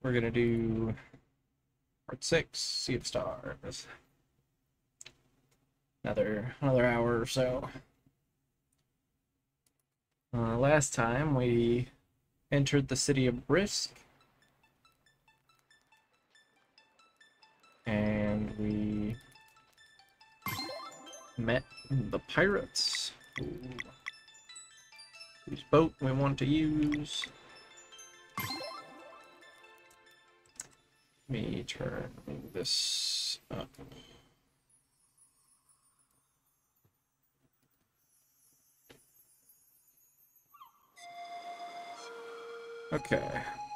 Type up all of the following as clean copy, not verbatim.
We're gonna do part 6, Sea of Stars. Another hour or so. Last time we entered the city of Brisk, and we met the pirates whose boat we want to use. Let me turn this up. Okay.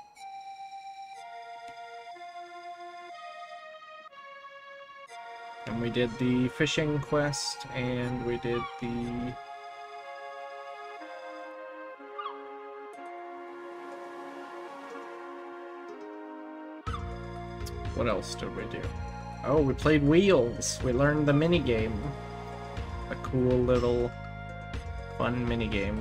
And we did the fishing quest, and we did the... What else did we do? Oh, we played Wheels. We learned the minigame. A cool little fun minigame.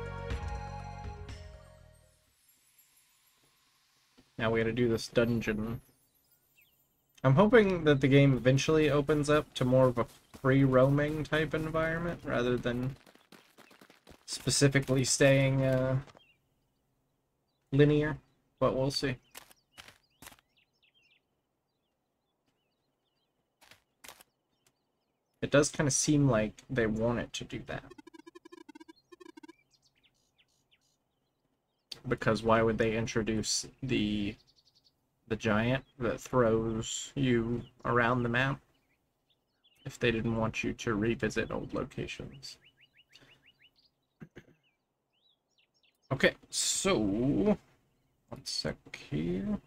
Now we gotta do this dungeon. I'm hoping that the game eventually opens up to more of a free roaming type environment rather than specifically staying linear, but we'll see. It does kind of seem like they want it to do that. Because why would they introduce the giant that throws you around the map if they didn't want you to revisit old locations? Okay, so one sec here.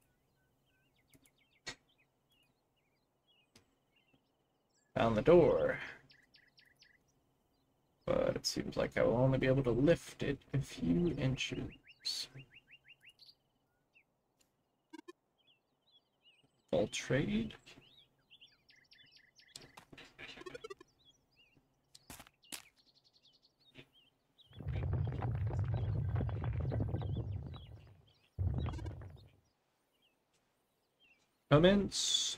Found the door. But it seems like I will only be able to lift it a few inches. Full trade. Comments.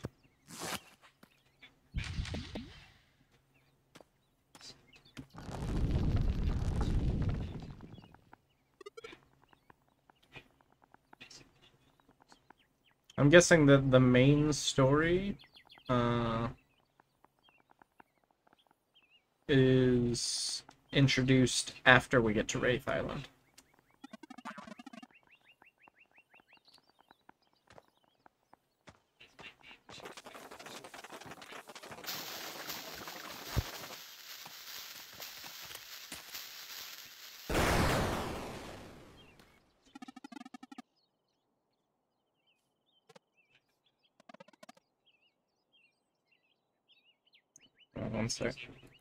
I'm guessing that the main story is introduced after we get to Wraith Island. One sec.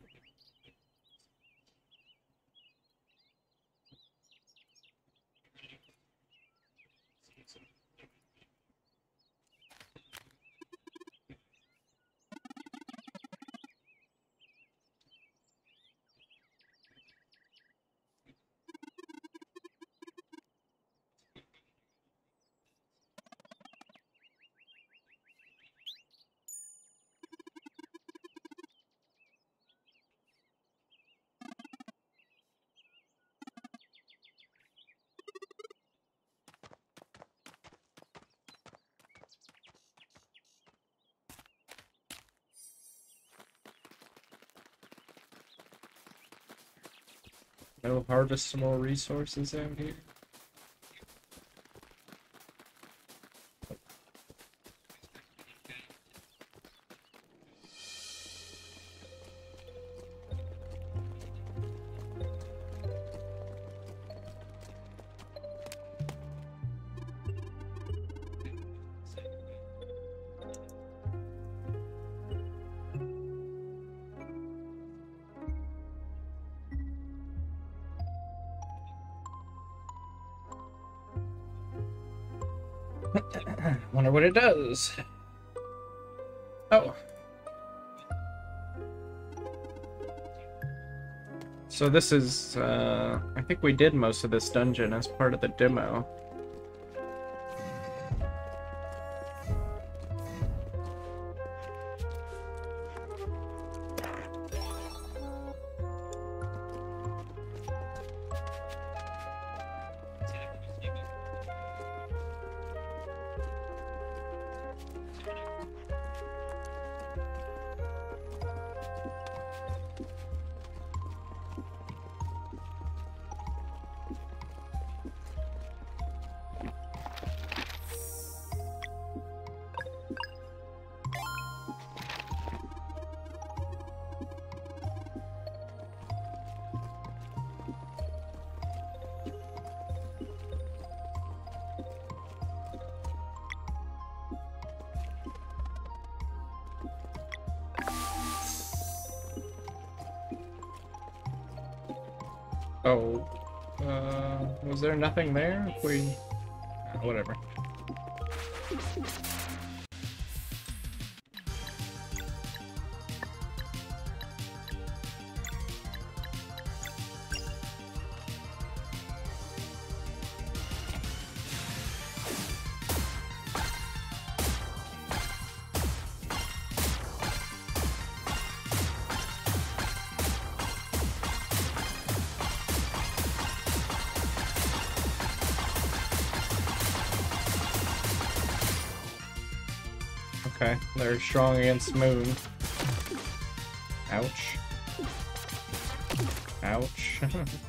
I'll harvest some more resources out here. Wonder what it does. Oh. So this is, I think we did most of this dungeon as part of the demo. Oh. Was there nothing there? If we... whatever. Okay, they're strong against Moon. Ouch. Ouch.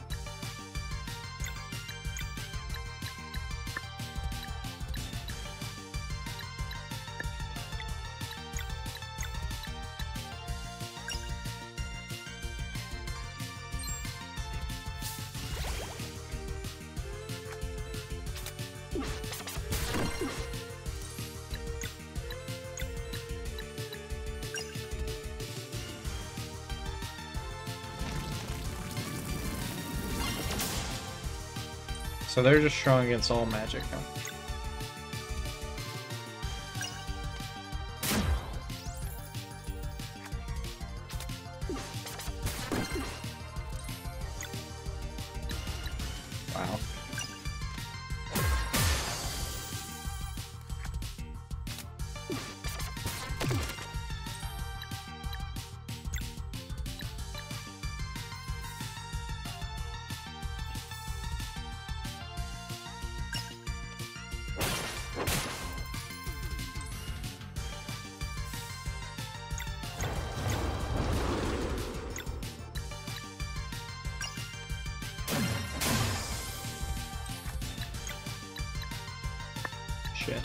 So they're just strong against all magic, huh? Wow. Shit.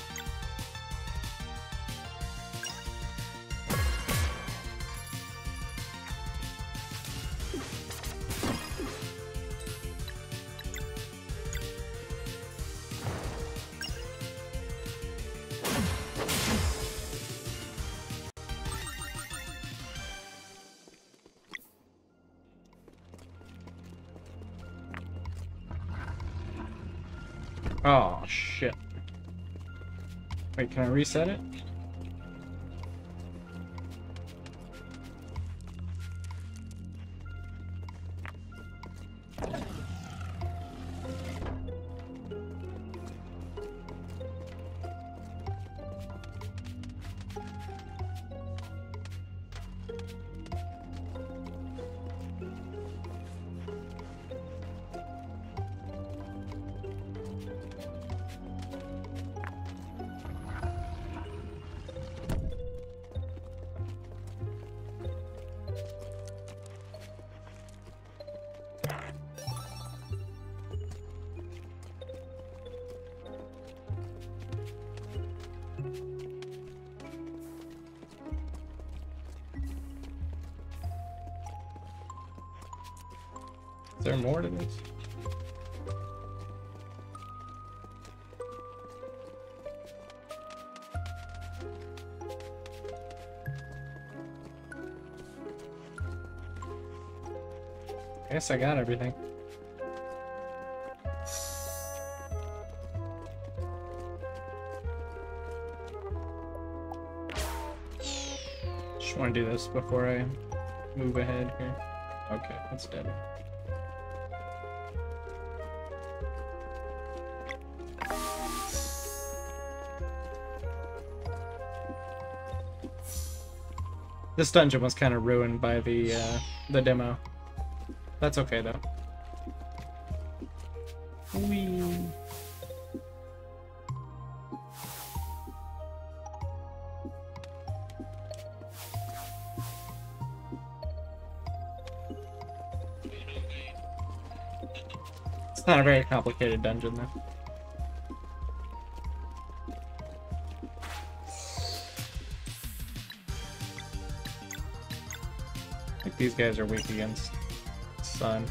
Oh, shit. Wait, can I reset it? Is there more to this? I guess I got everything. Just want to do this before I move ahead here. Okay, that's dead. This dungeon was kind of ruined by the demo. That's okay though. Whee. It's not a very complicated dungeon though. I think these guys are weak against sun.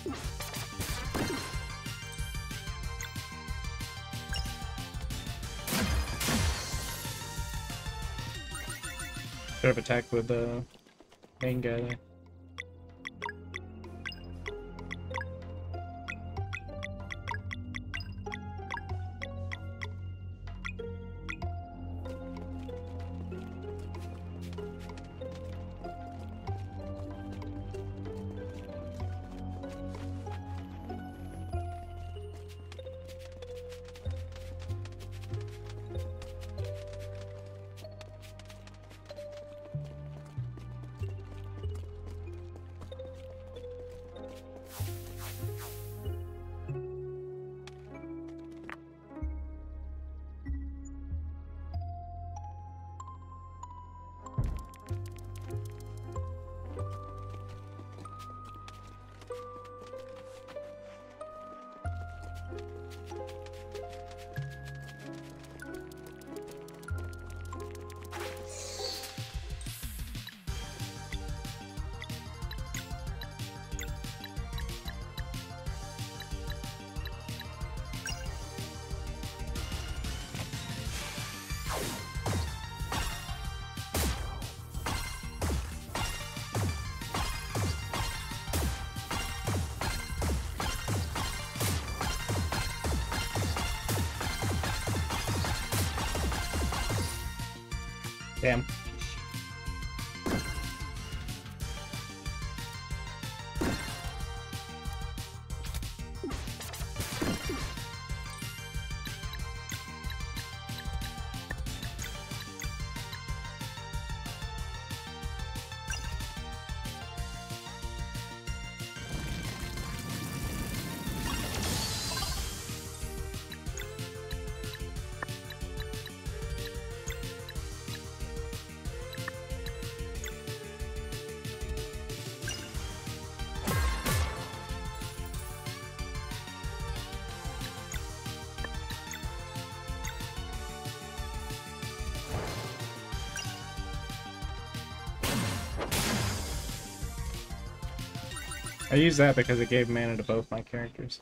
Should have attacked with the main guy there. Damn. I used that because it gave mana to both my characters.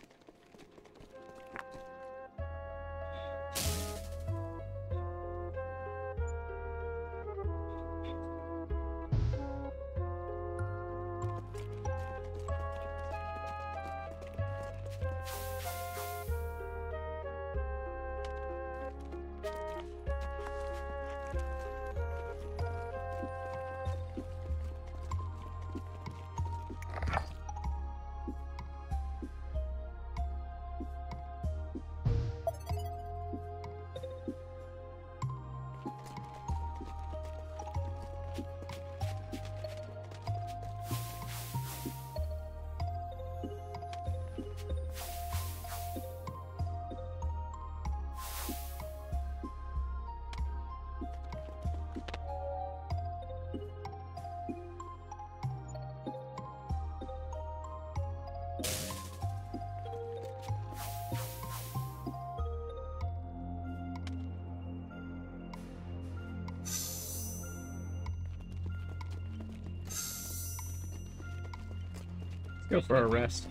Go for a rest.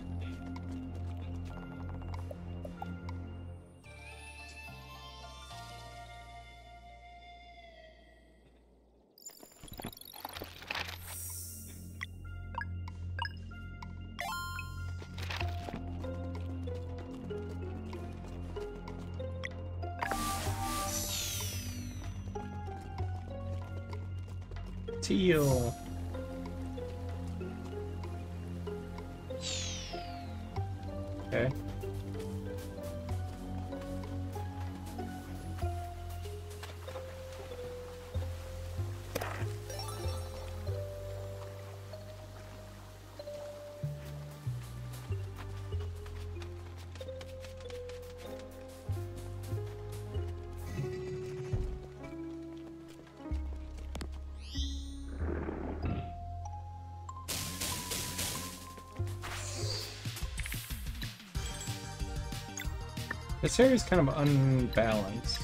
Teal. Okay. This area is kind of unbalanced.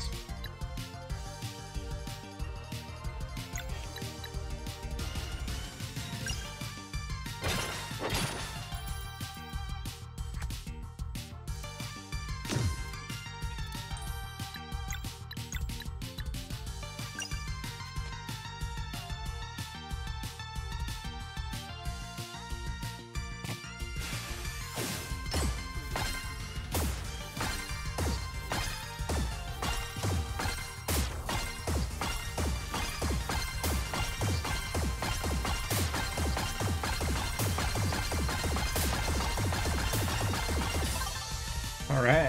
Alright.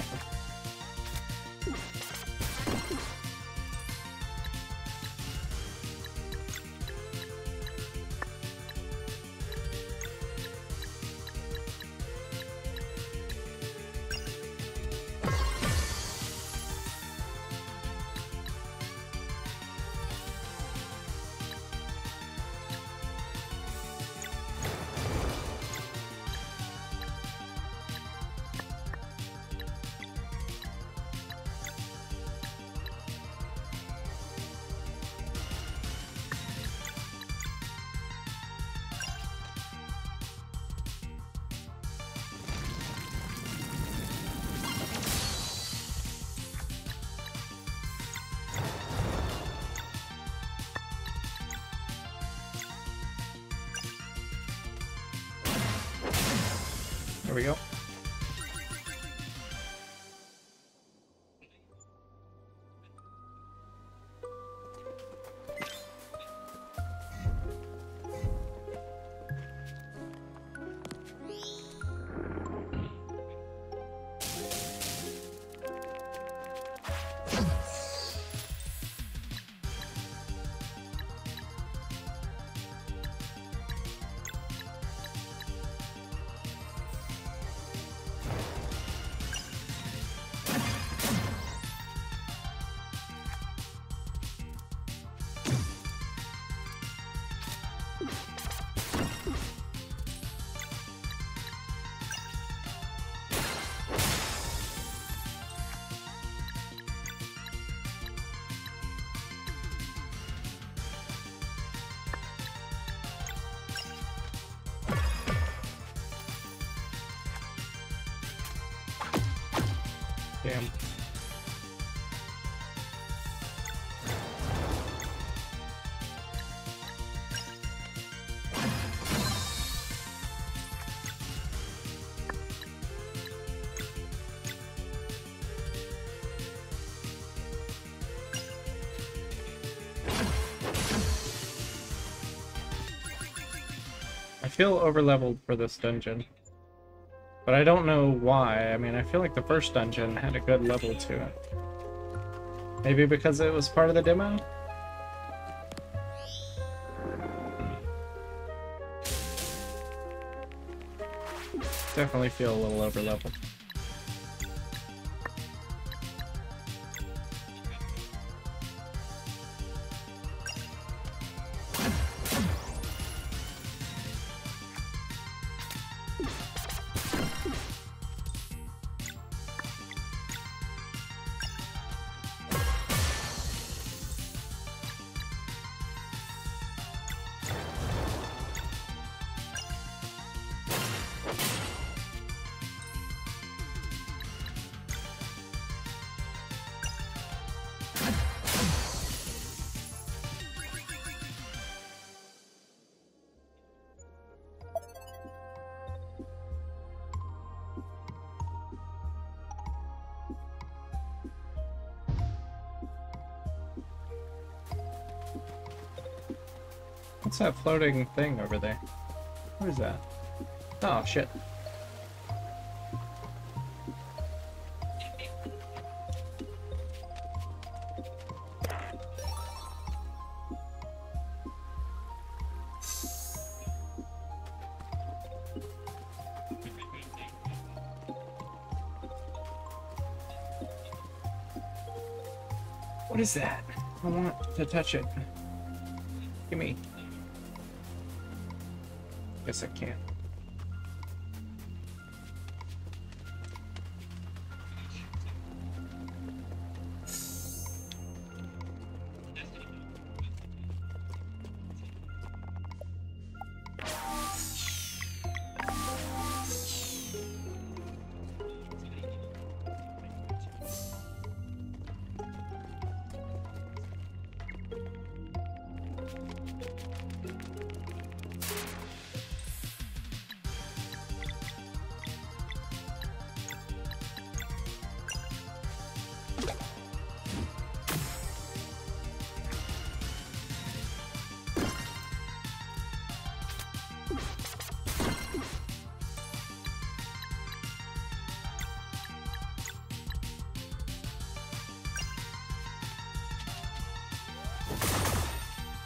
There we go. Damn. I feel overleveled for this dungeon. But I don't know why. I mean, I feel like the first dungeon had a good level to it. Maybe because it was part of the demo? Definitely feel a little overleveled. What's that floating thing over there? What is that? Oh, shit. What is that? I want to touch it. Give me. Guess I can't.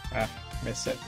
Ah, miss it.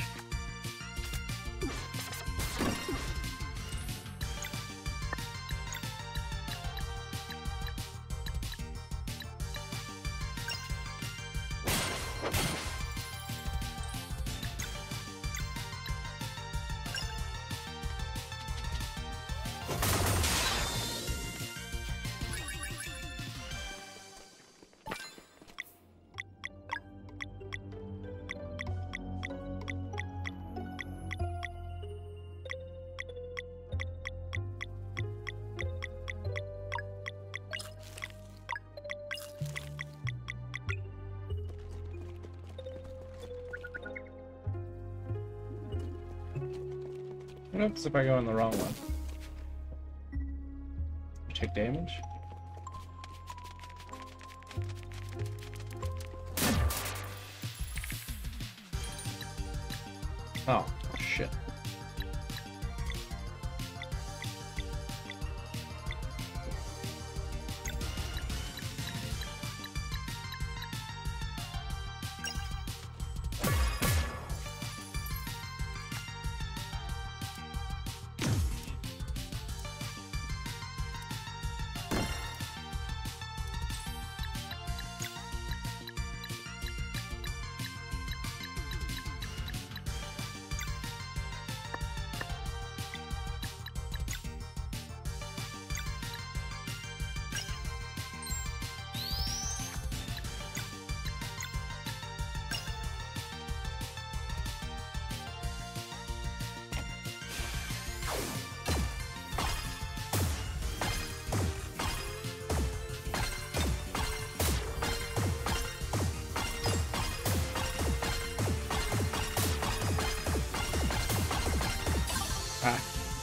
What happens if I go in the wrong one? You take damage? Oh, shit. Ah.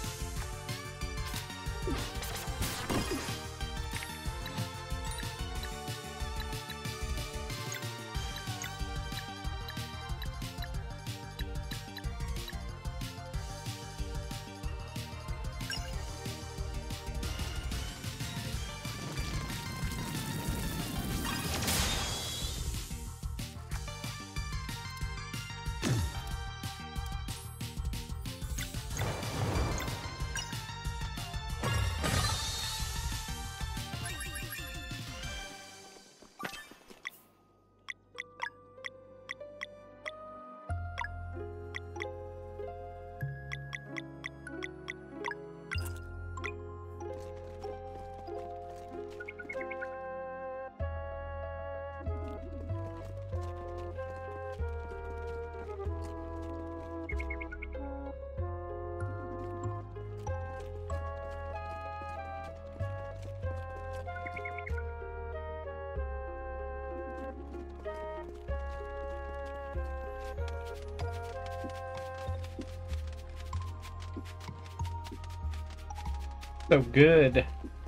So good.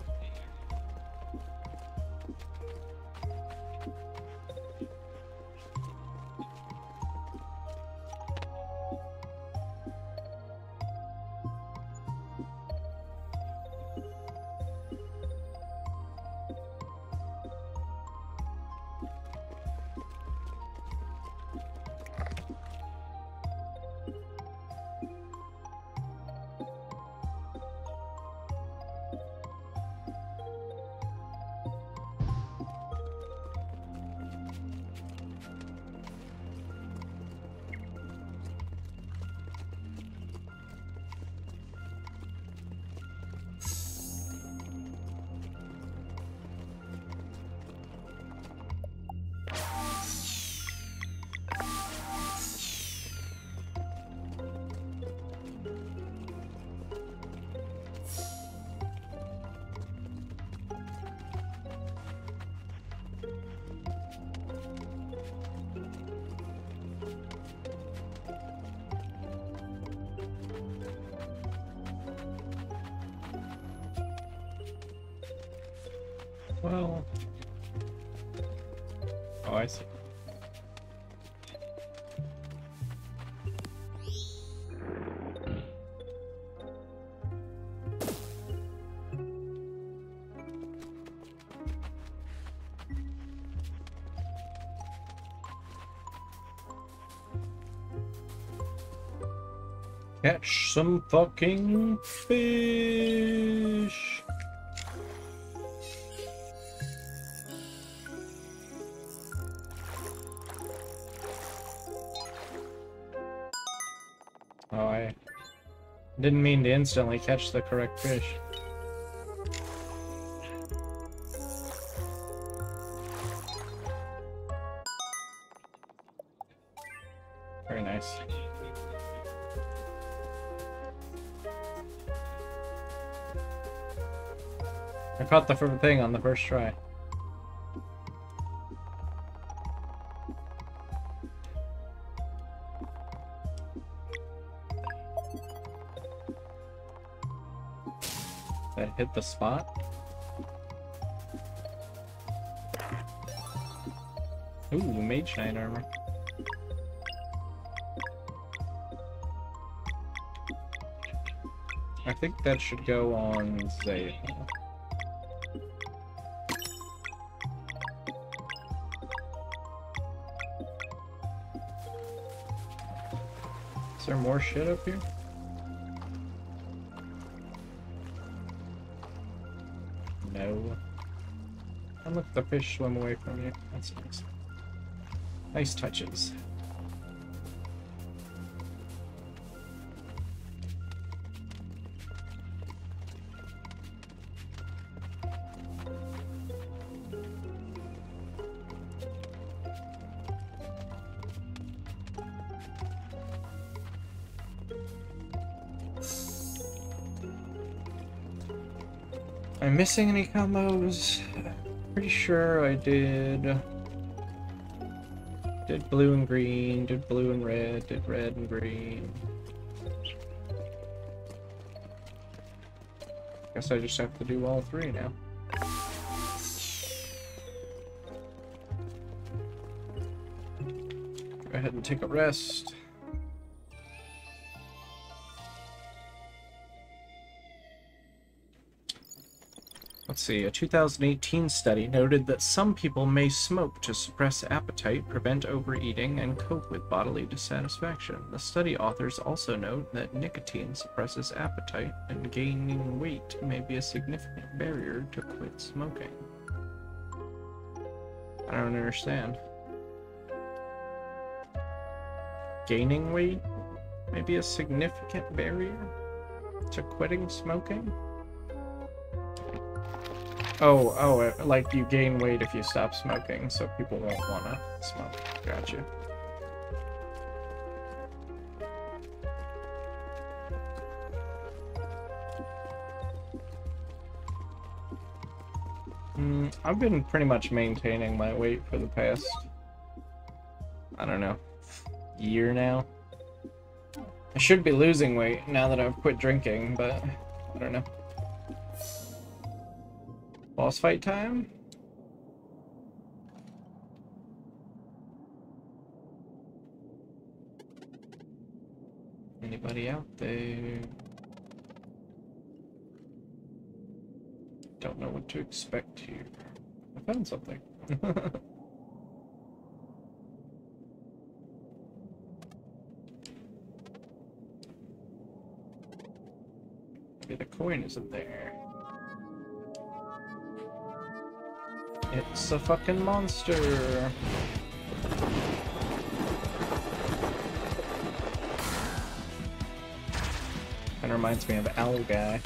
Well... Oh, I see. Catch some fucking fish. Oh, I didn't mean to instantly catch the correct fish. Very nice. I caught the thing on the first try. That hit the spot. Ooh, Mage Knight armor. I think that should go on Zayah. Is there more shit up here? No. And look, the fish swim away from you. That's nice. Nice touches. Am I missing any combos? Pretty sure I did. Did blue and green, did blue and red, did red and green. Guess I just have to do all three now. Go ahead and take a rest. Let's see, a 2018 study noted that some people may smoke to suppress appetite, prevent overeating, and cope with bodily dissatisfaction. The study authors also note that nicotine suppresses appetite, and gaining weight may be a significant barrier to quit smoking. I don't understand. Gaining weight may be a significant barrier to quitting smoking? Oh, like you gain weight if you stop smoking, so people won't want to smoke. Gotcha. I've been pretty much maintaining my weight for the past, I don't know, year now. I should be losing weight now that I've quit drinking, but I don't know. Boss fight time? Anybody out there? Don't know what to expect here. I found something. Maybe the coin isn't there. It's a fucking monster. Kinda reminds me of Owl Guy.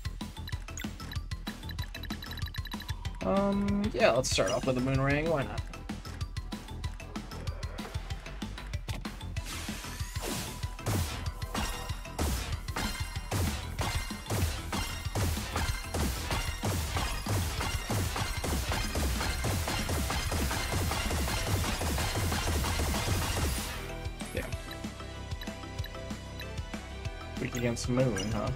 Yeah, let's start off with a Moonrang, why not? Against Moon, huh?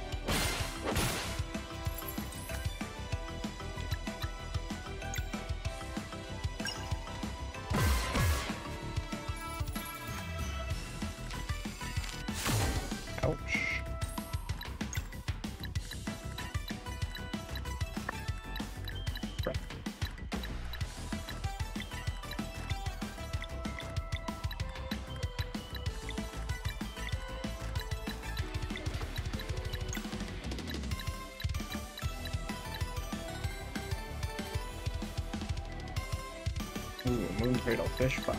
Ouch. Right. Ooh, moon cradle fish pie.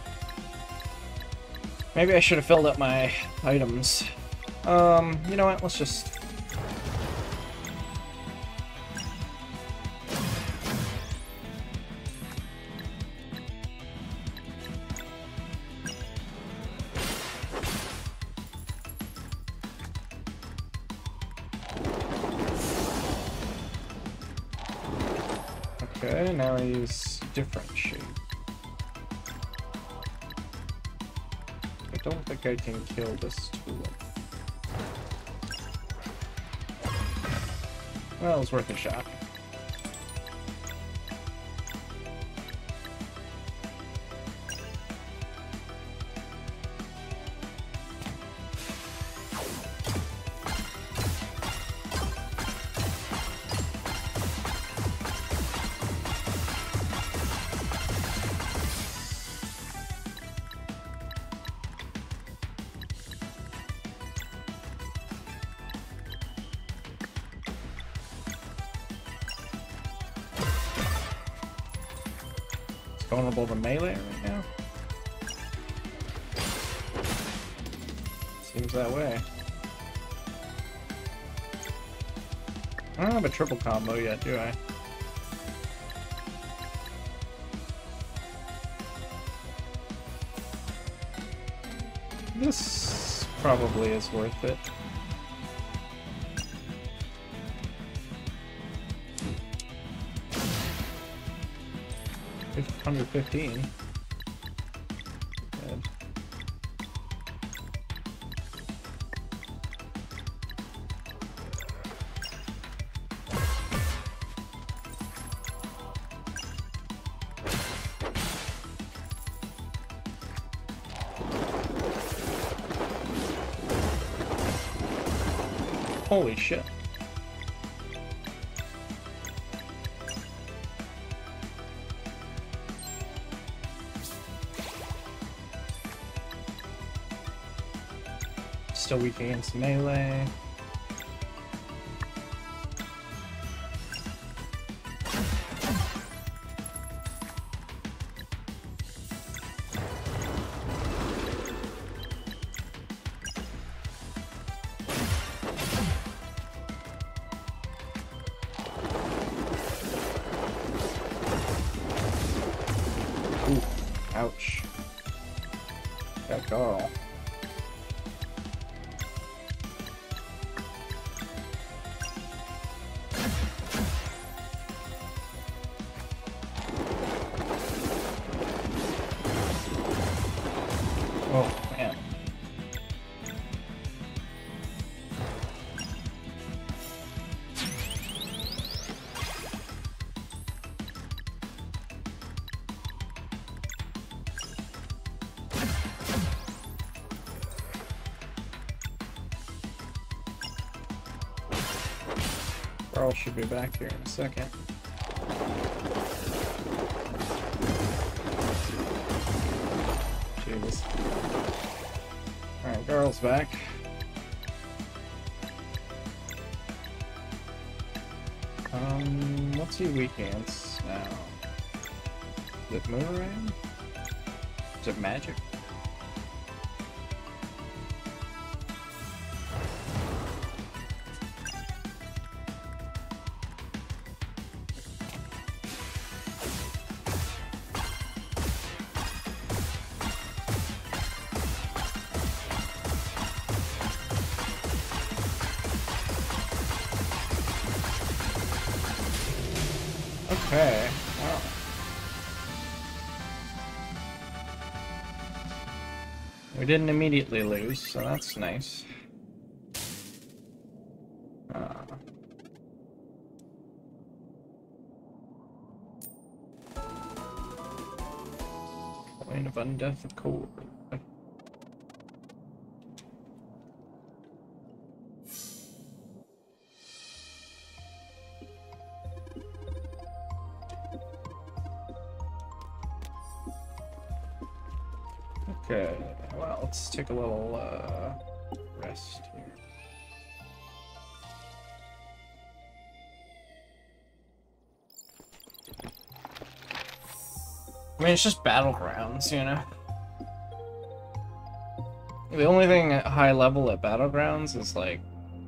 Maybe I should have filled up my items. You know what? Let's just... Okay, now I use different shape. I don't think I can kill this tulip. Well, it's worth a shot. Vulnerable to melee right now? Seems that way. I don't have a triple combo yet, do I? This probably is worth it. 115. Good. Holy shit. Still weak against melee. Ooh, ouch. That girl. Oh, man. Carl should be back here in a second. Jeez. Alright, Garl's back. What's he weak against now? Is it Moonerang? Is it magic? Okay. Wow. We didn't immediately lose, so that's nice. Coin of Undeath Accord. Okay, well, let's take a little rest here. I mean, it's just Battlegrounds, you know? The only thing at high level at Battlegrounds is, like...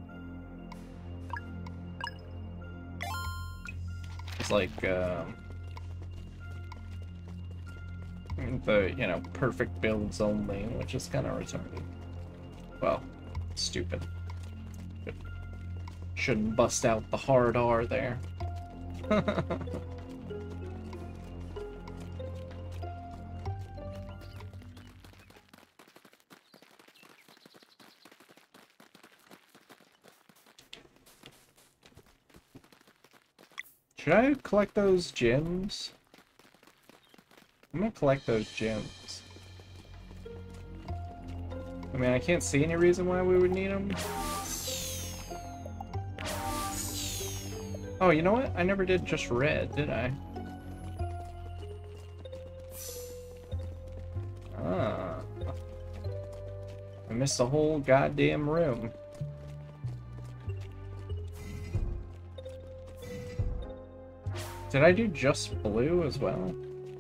the, you know, perfect builds only, which is kind of retarded. Well, stupid. Shouldn't bust out the hard R there. Should I collect those gems? I'm gonna collect those gems. I mean, I can't see any reason why we would need them. Oh, you know what? I never did just red, did I? Ah. I missed the whole goddamn room. Did I do just blue as well?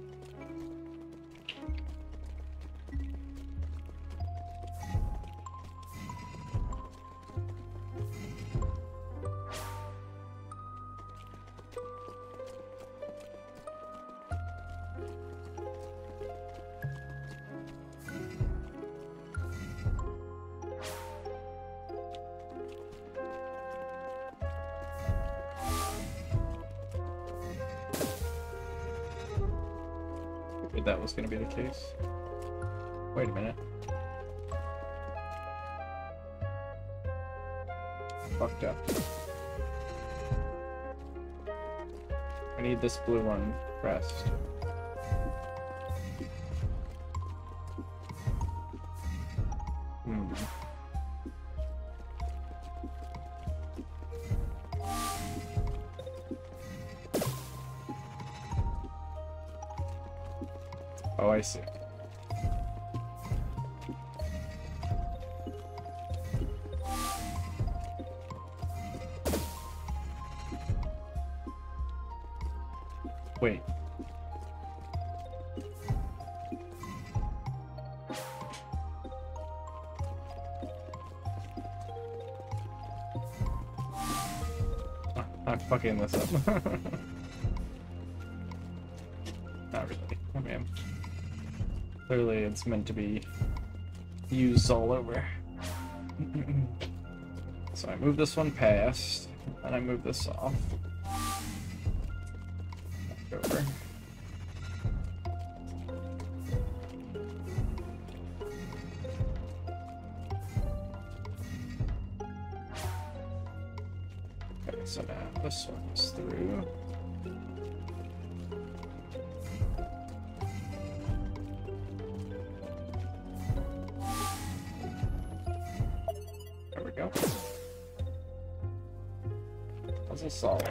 That was going to be the case. Wait a minute. Fucked up. I need this blue one pressed. Oh, I see. Wait. Oh, I'm fucking this up. Not really. I mean, clearly it's meant to be used all over. So I move this one past, and I move this off. Over. Okay, so now this one's through. There we go. Puzzle solved.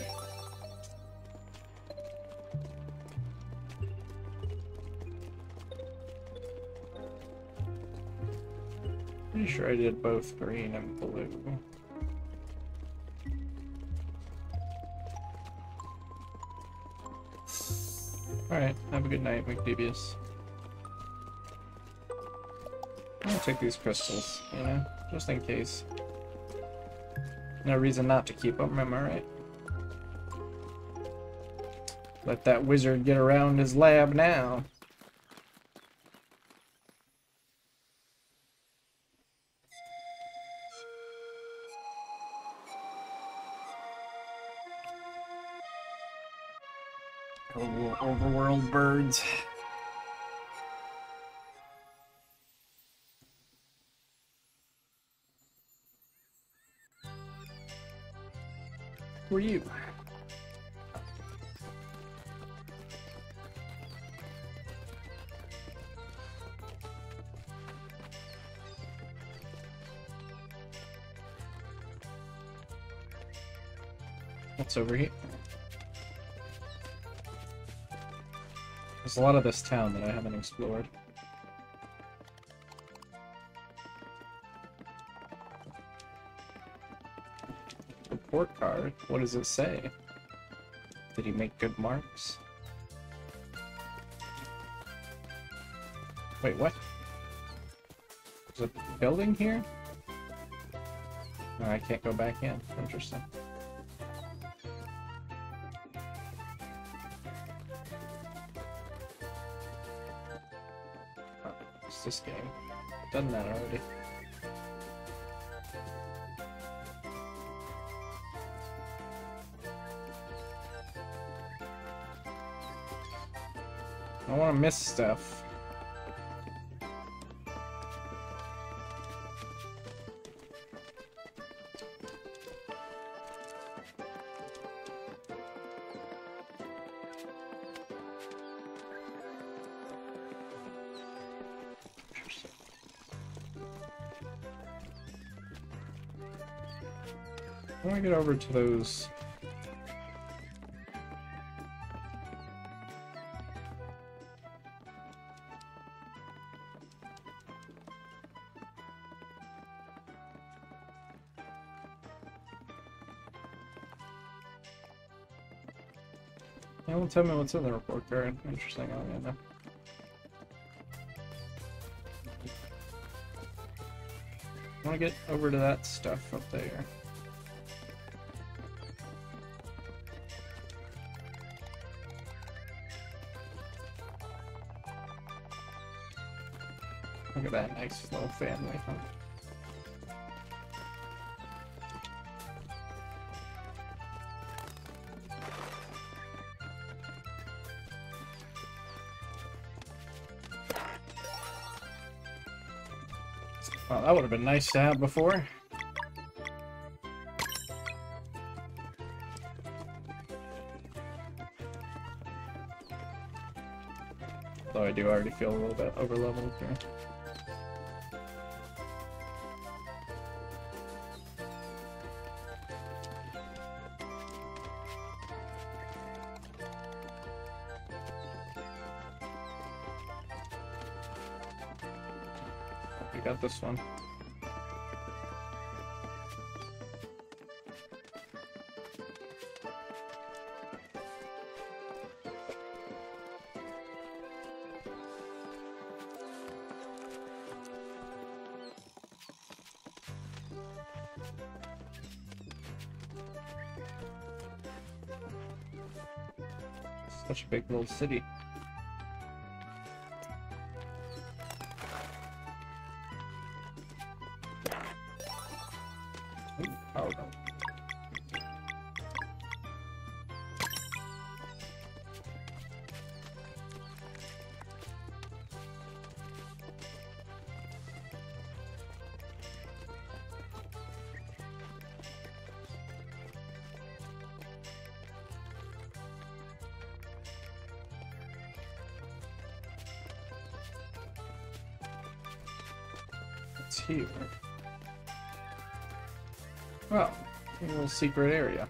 Pretty sure I did both green and blue. Alright, have a good night, McDevious. I'm gonna take these crystals, you know, just in case. No reason not to keep them, am I right? Let that wizard get around his lab now. Overworld birds. Who are you? What's over here? There's a lot of this town that I haven't explored. Report card? What does it say? Did he make good marks? Wait, what? There's a building here? Oh, I can't go back in. Interesting. Oh, it's this game. Done that already. I don't want to miss stuff. I want to get over to those. Yeah, well, tell me what's in the report card. Interesting. I don't know. I want to get over to that stuff up there. Look at that nice little family, huh? Well, that would have been nice to have before. Though I do already feel a little bit overleveled here. We got this one. Such a big little city. Ooh, power gun. It's here. Well, a little secret area.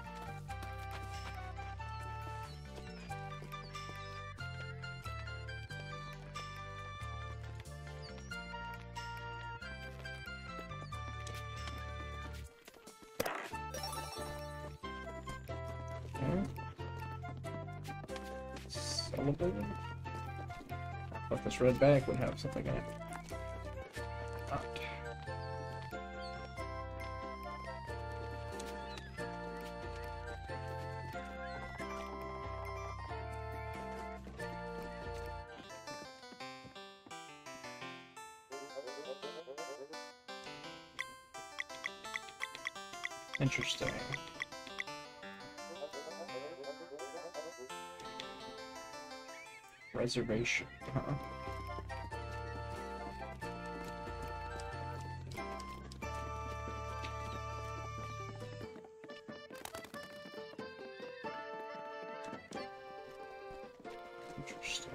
Okay. Celebrating. I thought this red bag would have something in it. Not. Interesting. Reservation, huh? Interesting.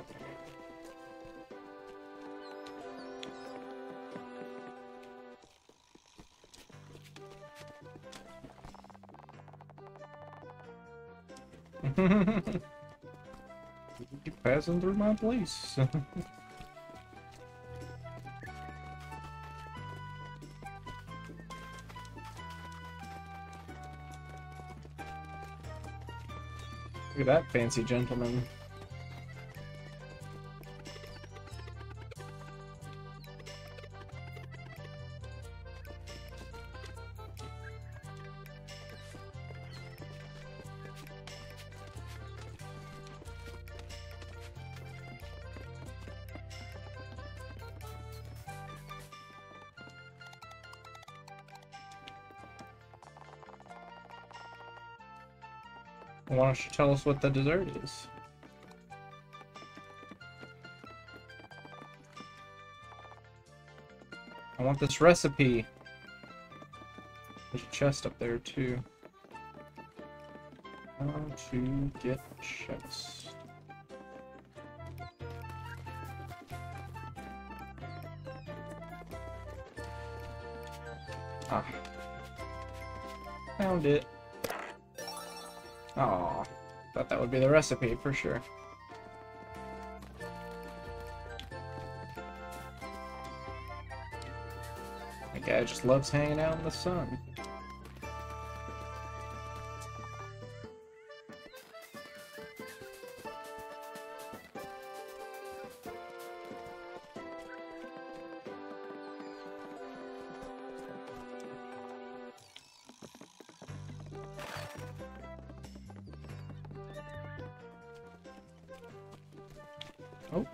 Keep passing through my place. Look at that fancy gentleman. Why don't you tell us what the dessert is? I want this recipe. There's a chest up there too. How to get chest. Ah. Found it. Aw. Thought that would be the recipe for sure. That guy just loves hanging out in the sun. Oh.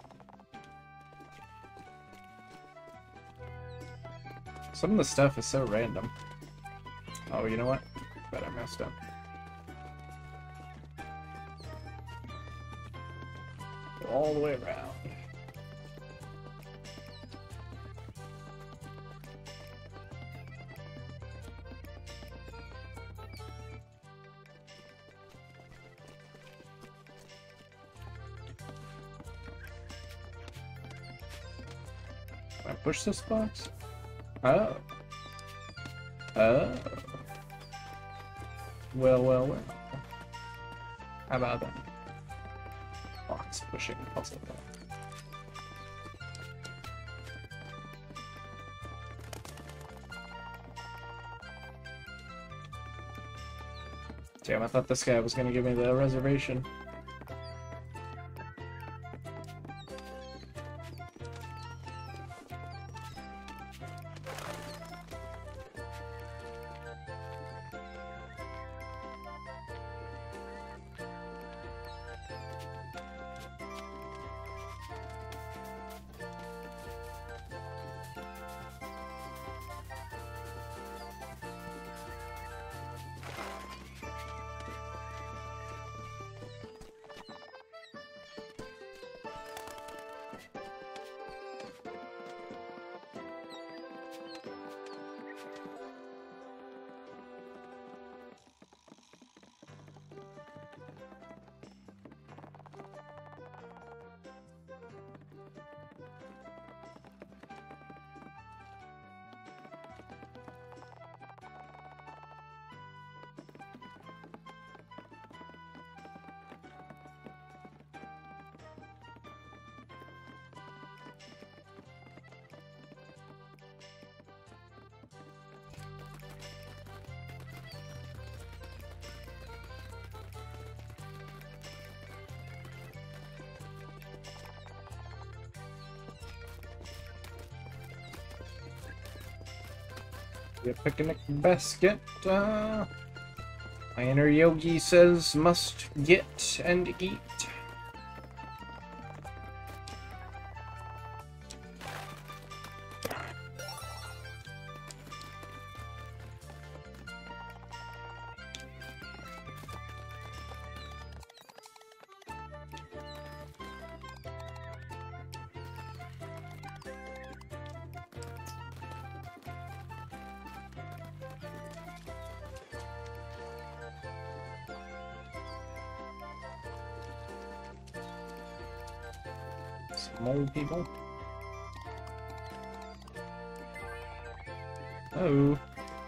Some of the stuff is so random. Oh, you know what? Bet I messed up. Go all the way around. Can I push this box? Oh. Oh. Well, well, well. How about that? Box pushing puzzle. Damn, I thought this guy was gonna give me the reservation. A picnic basket. My inner yogi says must get and eat. Some old people. Oh.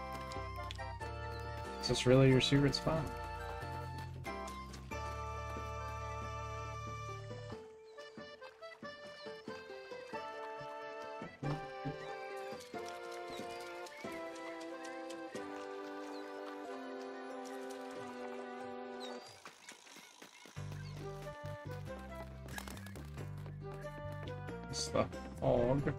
Is this really your secret spot? It's the hog.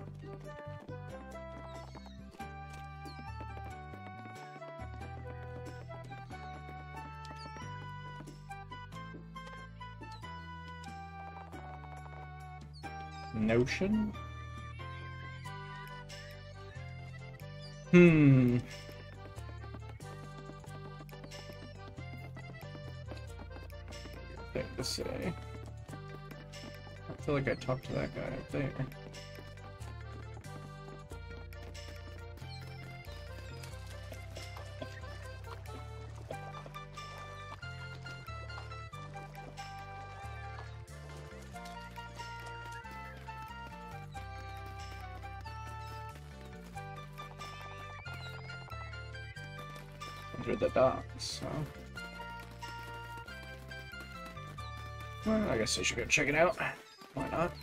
Notion? thing to say. I feel like I talked to that guy up there. Under the docks, huh? Well, I guess I should go check it out. Why not?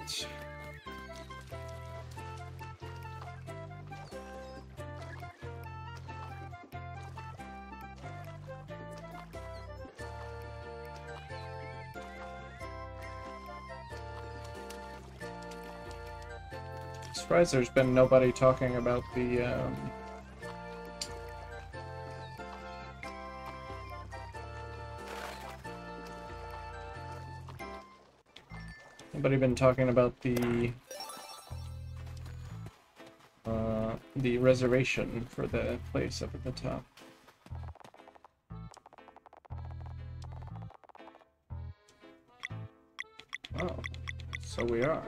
Surprised there's been nobody talking about the nobody been talking about the reservation for the place up at the top. Oh, so we are.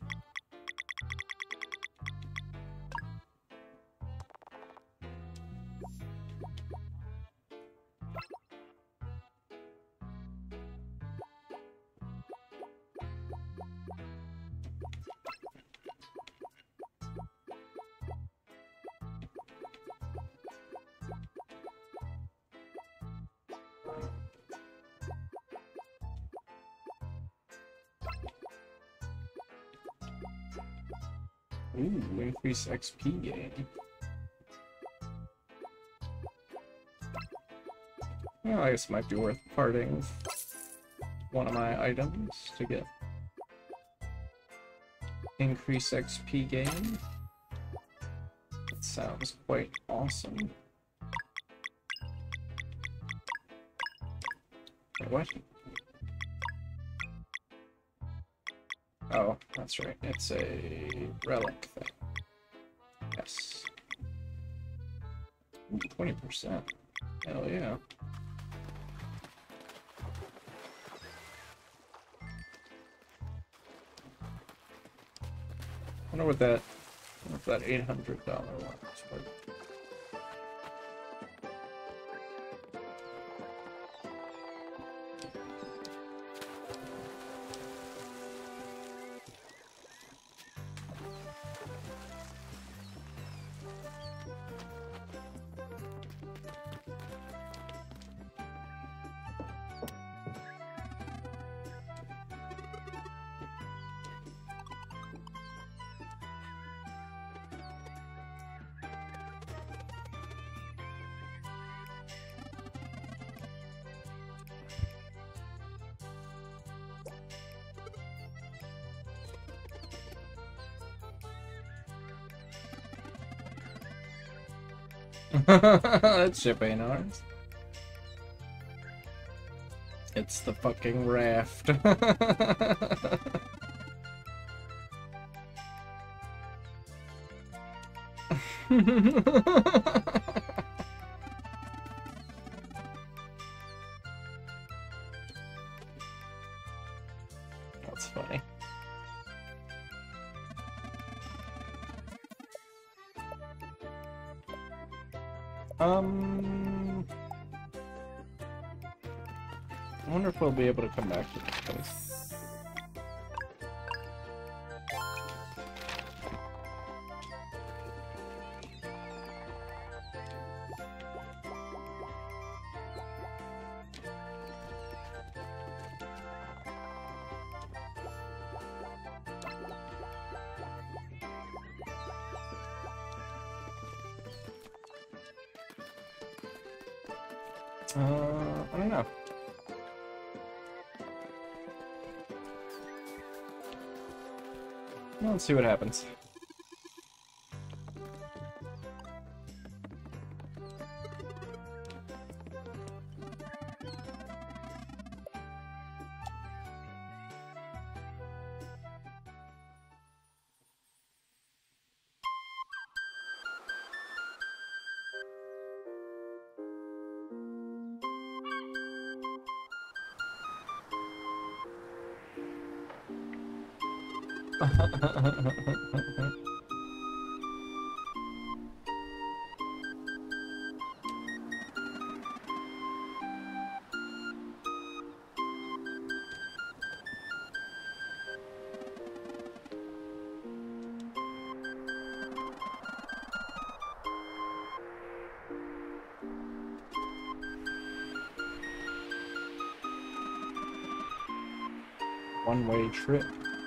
Ooh, increase XP gain. Well, I guess it might be worth parting with one of my items to get increase XP gain. That sounds quite awesome. Wait, what? Oh, that's right. It's a relic thing. Yes. Ooh, 20%. Hell yeah. I wonder what that $800 one is worth. That ship ain't ours. It's the fucking raft. That's funny. I wonder if we'll be able to come back to this place. I don't know. Well, let's see what happens. One-way trip.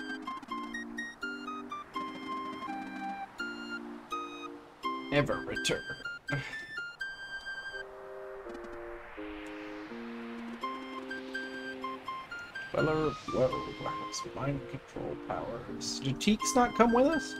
Never return. Weller, whoa, has mind control powers. Do Teaks not come with us?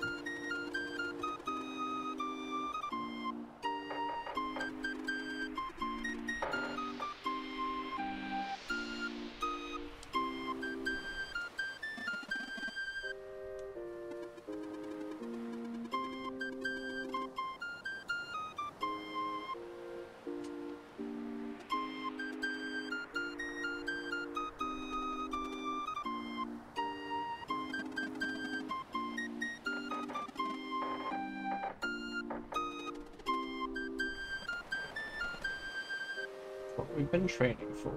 What we've been training for.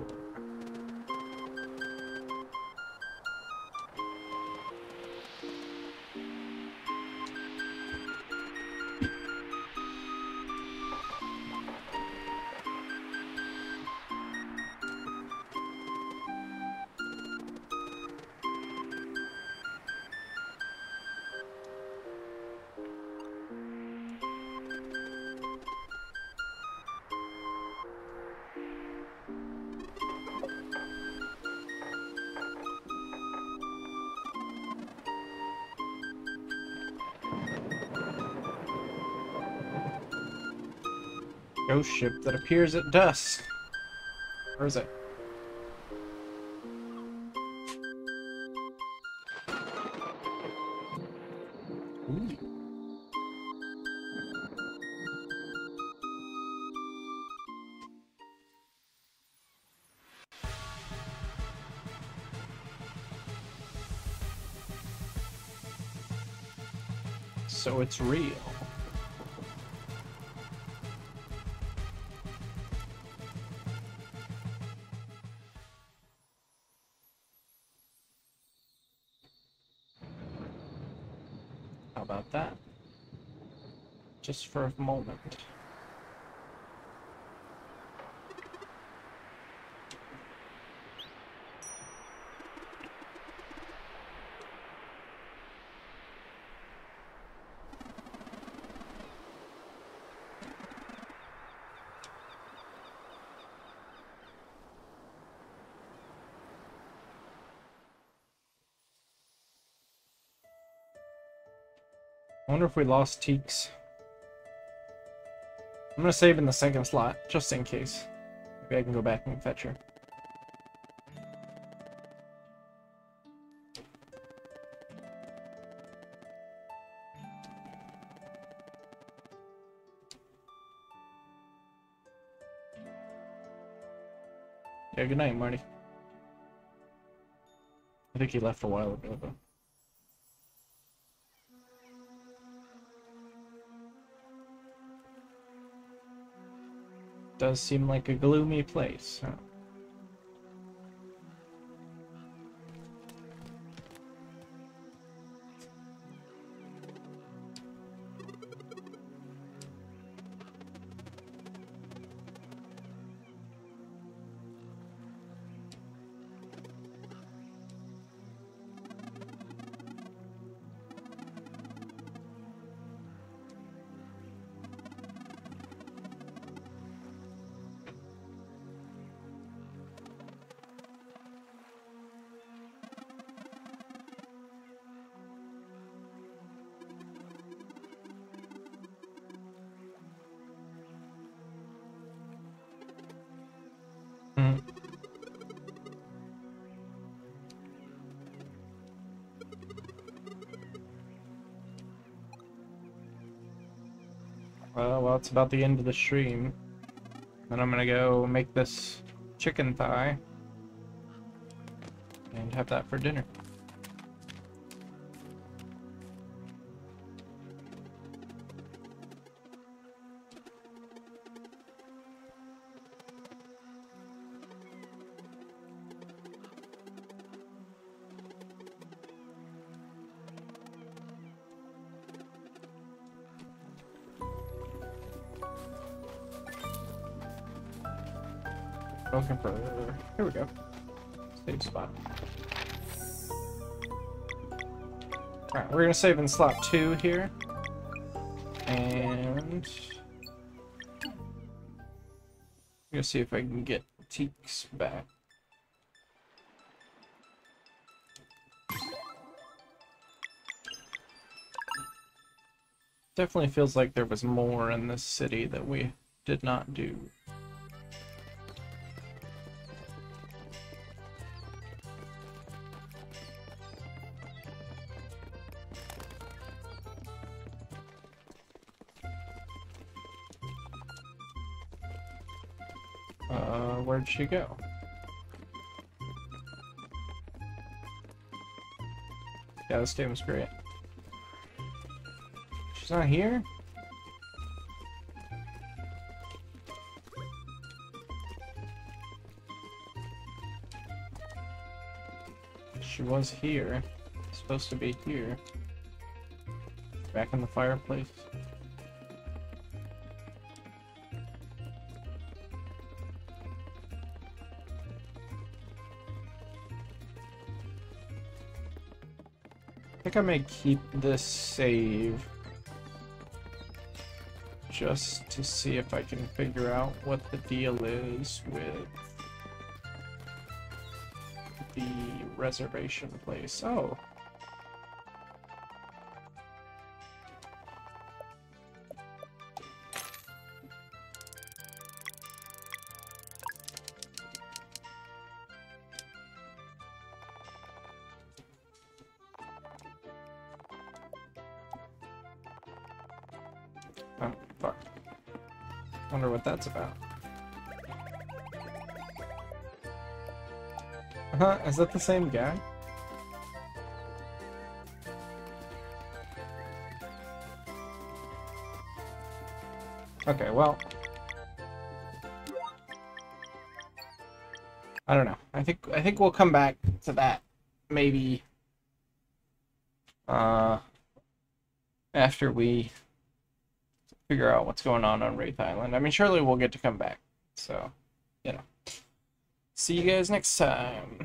Ghost ship that appears at dusk. Where is it? Ooh. So it's real. How about that? Just for a moment. I wonder if we lost Teaks. I'm gonna save in the second slot, just in case. Maybe I can go back and fetch her. Yeah, good night, Marty. I think he left a while ago, though. Does seem like a gloomy place, huh? Well, it's about the end of the stream. Then I'm gonna go make this chicken thigh and have that for dinner. Looking for... Here we go. Save spot. Alright, we're gonna save in slot 2 here. And... I'm gonna see if I can get Teaks back. Definitely feels like there was more in this city that we did not do. Where'd she go? Yeah, this game was great. She's not here? She was here. Supposed to be here. Back in the fireplace. I think I may keep this save just to see if I can figure out what the deal is with the reservation place. Oh. Oh, fuck. Wonder what that's about. Huh? Is that the same guy? Okay, well... I don't know. I think we'll come back to that maybe after we figure out what's going on Wraith Island. I mean, surely we'll get to come back. So, you know. See you guys next time.